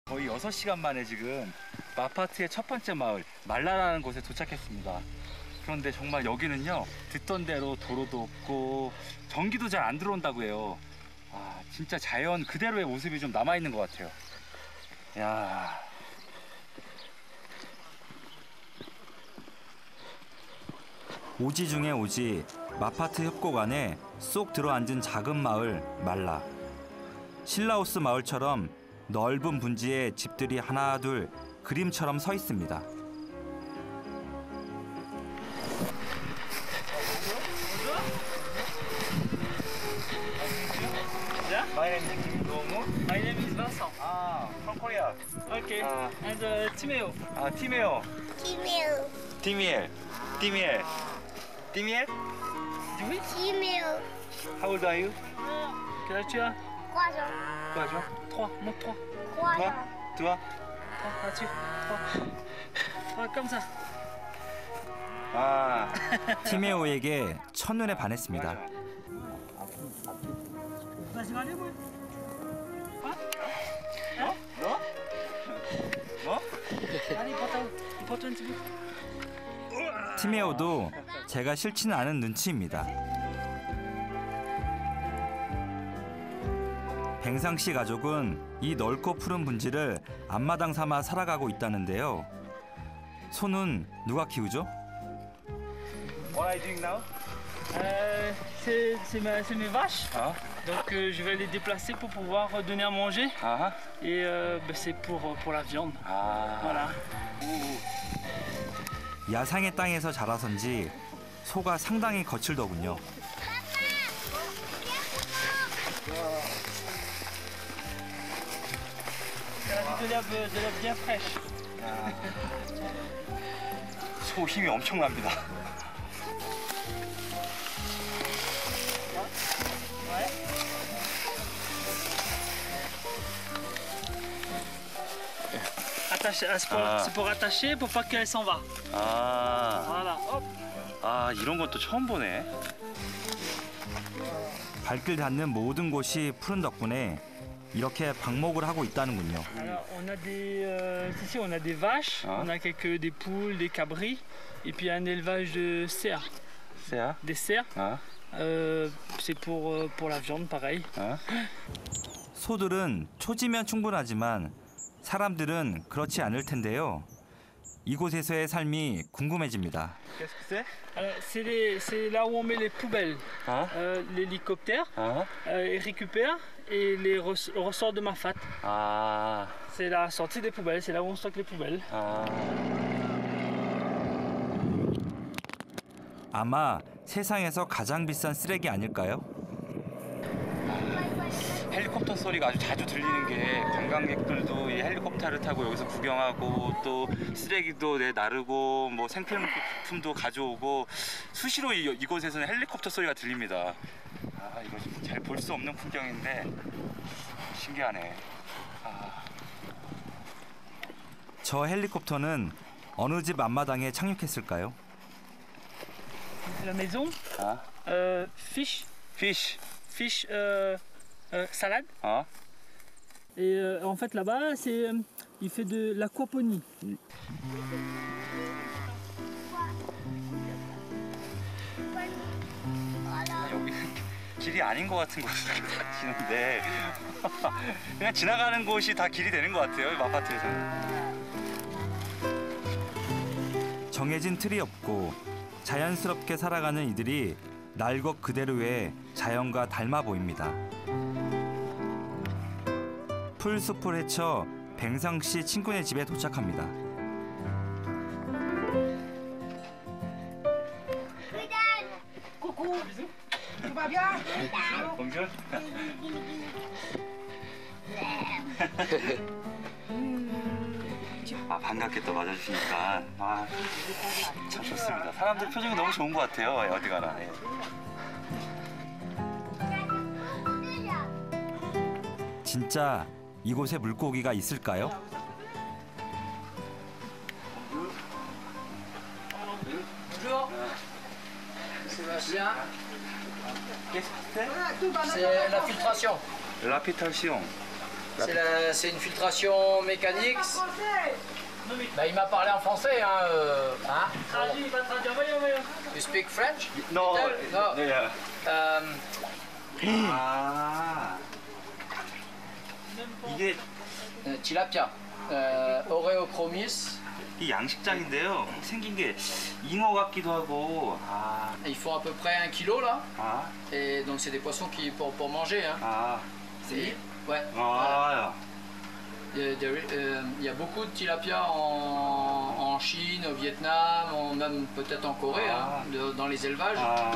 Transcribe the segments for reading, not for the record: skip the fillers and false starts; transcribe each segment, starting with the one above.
거의 6시간 만에 지금 마파트의 첫 번째 마을 말라라는 곳에 도착했습니다. 그런데 정말 여기는요, 듣던 대로 도로도 없고 전기도 잘 안 들어온다고 해요. 아, 진짜 자연 그대로의 모습이 좀 남아있는 것 같아요. 야. 오지 중에 오지, 마파트 협곡 안에 쏙 들어앉은 작은 마을 말라. 실라우스 마을처럼 넓은 분지에 집들이 하나 둘 그림처럼 서 있습니다. My name is Kim Dong-woo. My name is Vincent. from Korea. Okay. And Timeo. 티메오. 티미엘. Oui. Timeo. How old are you? Quel âge tu as? 3 ans. Quoi, Jean? 3. Montre 3. 3 ans. Toi? 3 là-dessus. 3. 3 comme ça. 아. 티메오에게 첫눈에 반했습니다. Vas-y, allez, moi. 너? 뭐? Allez, porte-toi un petit peu. 티메오도 제가 싫지는 않은 눈치입니다. 뱅상 씨 가족은 이 넓고 푸른 분지를 앞마당 삼아 살아가고 있다는데요. 소는 누가 키우죠? What are you doing now? C'est mes vaches. 아? Donc je vais les déplacer pour pouvoir donner à manger. 아하. Et c'est pour la viande. 아. Voilà. 야상의 땅에서 자라선지 소가 상당히 거칠더군요. De l'herbe bien fraîche. 소 힘이 엄청납니다. C'est pour attacher, pour pas qu'elle s'en va. 아. Voilà. Hop. 아, 이런 건 또 처음 보네. 발길 닿는 모든 곳이 푸른 덕분에 이렇게 방목을 하고 있다는군요. Alors on a ici on a des vaches, Ah. on a des poules, des cabris, et puis un élevage de cerfs. 세야? Des cerfs, 아. c'est pour la viande pareil. 아. 소들은 초지면 충분하지만 사람들은 그렇지 않을 텐데요. 이곳에서의 삶이 궁금해집니다. Qu'est-ce que c'est? Alors, c'est là où on met les poubelles. 아. L'hélicoptère 아. il récupère et les ressort de Mafat. 아. C'est la sortie des poubelles, c'est là où on stocke les poubelles. 아. 아마 세상에서 가장 비싼 쓰레기 아닐까요? 헬리콥터 소리가 아주 자주 들리는 게 관광객들도 이 헬리콥터를 타고 여기서 구경하고 또 쓰레기도 나르고 뭐 생필품도 가져오고 수시로 이곳에서는 헬리콥터 소리가 들립니다. 아, 이거 잘 볼 수 없는 풍경인데 신기하네. 아. 저 헬리콥터는 어느 집 앞마당에 착륙했을까요? La maison, 아. fish, fish. salade. 아. Et en fait là-bas, il fait de l'aquaponie. 여기 길이 아닌 것 같은 곳을 가시는데 그냥 지나가는 곳이 다 길이 되는 것 같아요, 이 마파트에서는. 정해진 틀이 없고 자연스럽게 살아가는 이들이 날 것 그대로의 자연과 닮아 보입니다. 풀숲을 헤쳐 뱅상 씨 친구네 집에 도착합니다. Coucou. Tout va bien? Bonjour. 아, 반갑게 또 맞아주시니까 참 좋습니다. 사람들 표정이 너무 좋은 것 같아요. 어디 가나. 예. 진짜 이곳에 물고기가 있을까요? C'est la filtration. 라피탈시옹. C'est une filtration mécanique. Bah, il m'a parlé en français. Hein. Traduit, il va traduire. Voyons. You speak French? No. No. Yeah. 아. 이게 Tilapia. Oreochromis. 이 양식장인데요. 생긴 게 잉어 같기도 하고. 아. Il faut à peu près 1 kilo là. 아. Et donc c'est des poissons qui pour manger. Hein. 아. Et- ouais. 아. Il y a beaucoup de tilapia en Chine, au Vietnam, même peut-être en Corée, Ah. hein, dans les élevages.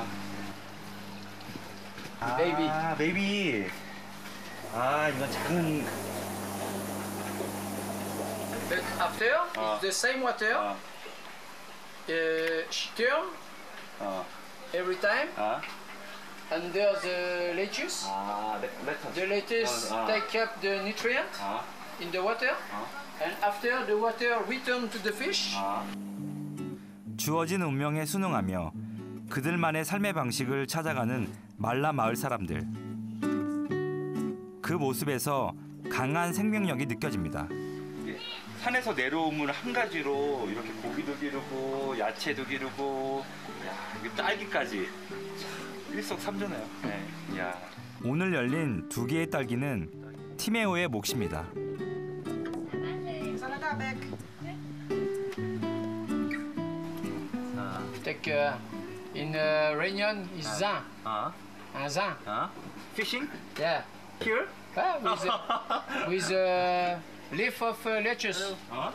아. 베이비. 아, 베이비. 아, 이건 작은. But after, Ah. it's the same water. 아. Turn 어. every time 아. under the lettuce. 아, 레터. The lettuce Ah. take up the nutrient 아. in the water. And after the water return to the fish. 아. 주어진 운명에 순응하며 그들만의 삶의 방식을 찾아가는 말라 마을 사람들. 그 모습에서 강한 생명력이 느껴집니다. 산에서 내려오면 한 가지로 이렇게 고기도 기르고 야채도 기르고, 야, 이거 딸기까지 일석삼조네요. 네. 야. 오늘 열린 2개의 딸기는 티메오의 몫입니다. Take in Réunion is zin. 아. Un zin. 아. Fishing Yeah. here? With leaf of lettuce. 어?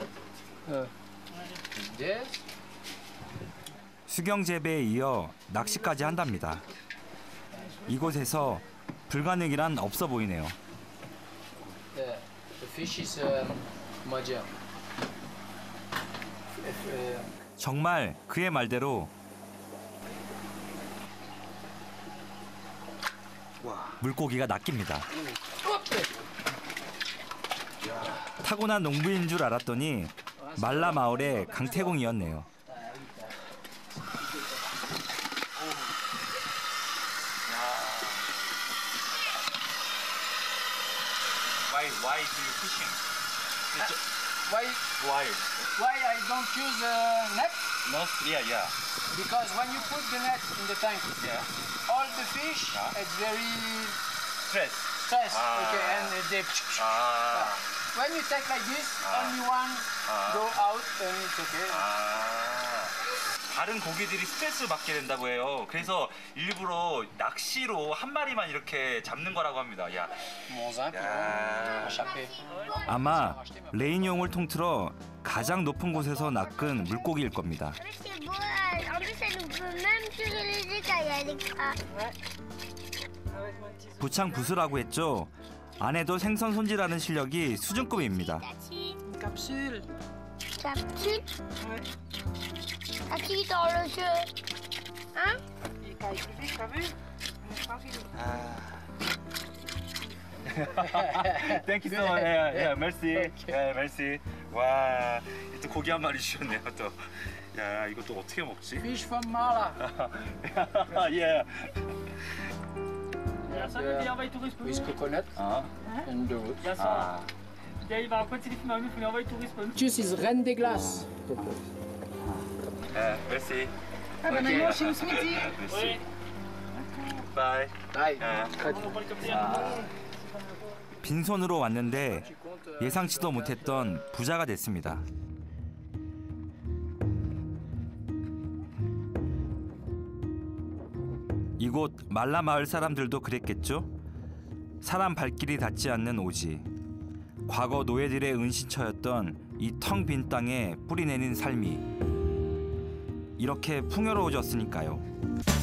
Yes. 수경 재배에 이어 낚시까지 한답니다. 이곳에서 불가능이란 없어 보이네요. The fish is comment dire? 정말 그의 말대로 물고기가 낚입니다. 타고난 농부인 줄 알았더니 말라 마을의 강태공이었네요. Why do you fishing? Why Why? I don't use net? No, yeah. Because when you put the net in the tank, Yeah. all the fish it's very Stress. stressed. Ah. Okay, and they. 아. When you take like this, only one go out and it's okay. 다른 고기들이 스트레스 받게 된다고 해요. 그래서 일부러 낚시로 한 마리만 이렇게 잡는 거라고 합니다. 야. Mon zin pour 야. échapper. 아마 레인용을 통틀어 가장 높은 곳에서 낚은 물고기일 겁니다. C'est beau. En plus, elle nous peut même tirer les écailles avec ça. 부창 부수라고 했죠. 안에도 생선 손질하는 실력이 수준급입니다. Capsule. Capsule. Capsule dans le jeu. Hein? Thank you so much. 야, merci. 야, merci. 와, 또 고기 한 마리 주셨네요, 또. 야, 이거 또 어떻게 먹지? Fish from Mala. 예. Ça veut dire envoyer touriste. With coconut 아. and the root. Bien sûr. Il va quoi c'est les films il faut envoyer touriste. Lettuce is reine des glaces. 예, merci. Okay. merci. Bye. Bye. 예. 빈손으로 왔는데 예상치도 못했던 부자가 됐습니다. 이곳 말라 마을 사람들도 그랬겠죠? 사람 발길이 닿지 않는 오지. 과거 노예들의 은신처였던 이 텅 빈 땅에 뿌리 내린 삶이 이렇게 풍요로워졌으니까요.